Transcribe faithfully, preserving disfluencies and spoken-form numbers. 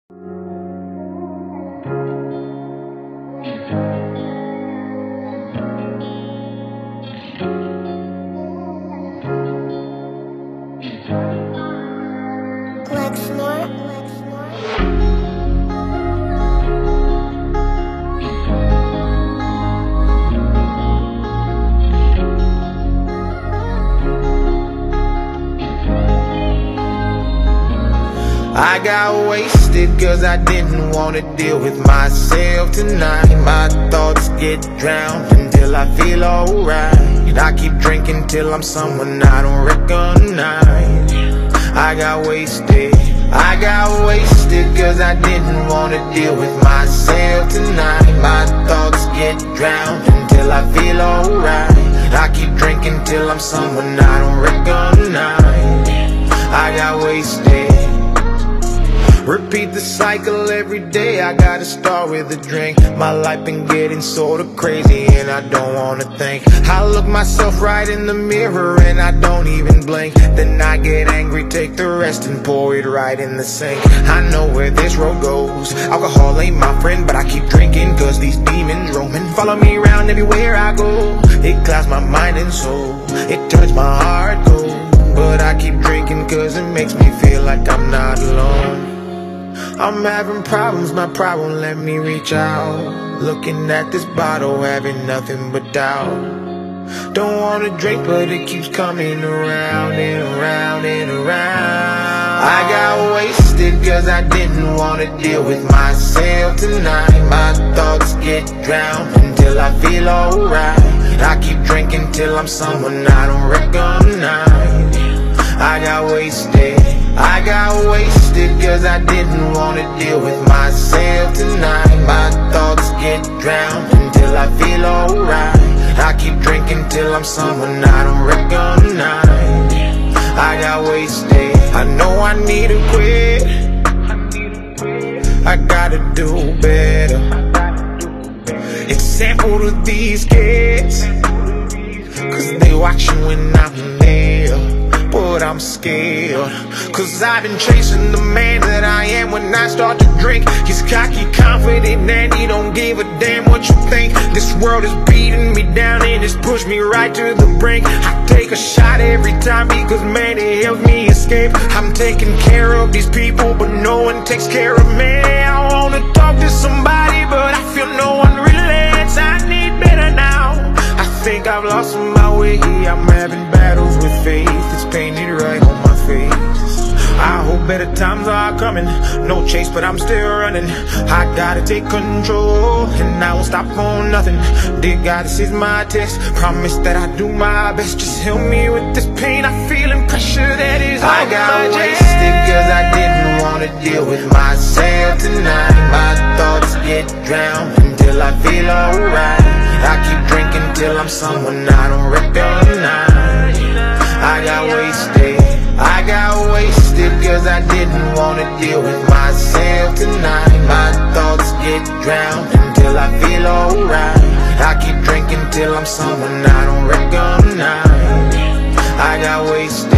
Lexmore. I got wasted cause I didn't wanna deal with myself tonight. My thoughts get drowned until I feel alright. I keep drinking till I'm someone I don't recognize. I got wasted, I got wasted cause I didn't wanna deal with myself tonight. My thoughts get drowned until I feel alright. I keep drinking till I'm someone I don't recognize. I got wasted. Repeat the cycle every day, I gotta start with a drink. My life been getting sorta crazy and I don't wanna think. I look myself right in the mirror and I don't even blink. Then I get angry, take the rest and pour it right in the sink. I know where this road goes. Alcohol ain't my friend, but I keep drinking cause these demons roaming follow me around everywhere I go. It clouds my mind and soul, it turns my heart cold. But I keep drinking cause it makes me feel like I'm not alone. I'm having problems, my problem let me reach out. Looking at this bottle, having nothing but doubt. Don't wanna drink, but it keeps coming around and around and around. I got wasted cause I didn't wanna deal with myself tonight. My thoughts get drowned until I feel alright. I keep drinking till I'm someone I don't recognize. I got wasted, I got wasted cause I didn't wanna deal with myself tonight. My thoughts get drowned until I feel alright. I keep drinking till I'm someone I don't recognize. I got wasted, I know I need to quit. I gotta do better. Example to these kids, cause they watching when I'm there. But I'm scared, cause I've been chasing the man that I am when I start to drink. He's cocky, confident, and he don't give a damn what you think. This world is beating me down and it's pushed me right to the brink. I take a shot every time because man, it helps me escape. I'm taking care of these people, but no one takes care of me. I wanna talk to somebody, but I feel no one relates. I need better now. I think I've lost my way. I'm having battles with faith. It's painted right on my face. I hope better times are coming. No chase, but I'm still running. I gotta take control, and I won't stop for nothing. Dear God, this is my test. Promise that I do my best. Just help me with this pain I feel and pressure that is on my chest. I got wasted cause I didn't wanna deal with myself tonight. My thoughts get drowned until I feel alright. I keep drinking till I'm someone I don't recognize. I got wasted, I got wasted cause I didn't wanna deal with myself tonight. My thoughts get drowned until I feel alright. I keep drinking till I'm someone I don't recognize. I got wasted.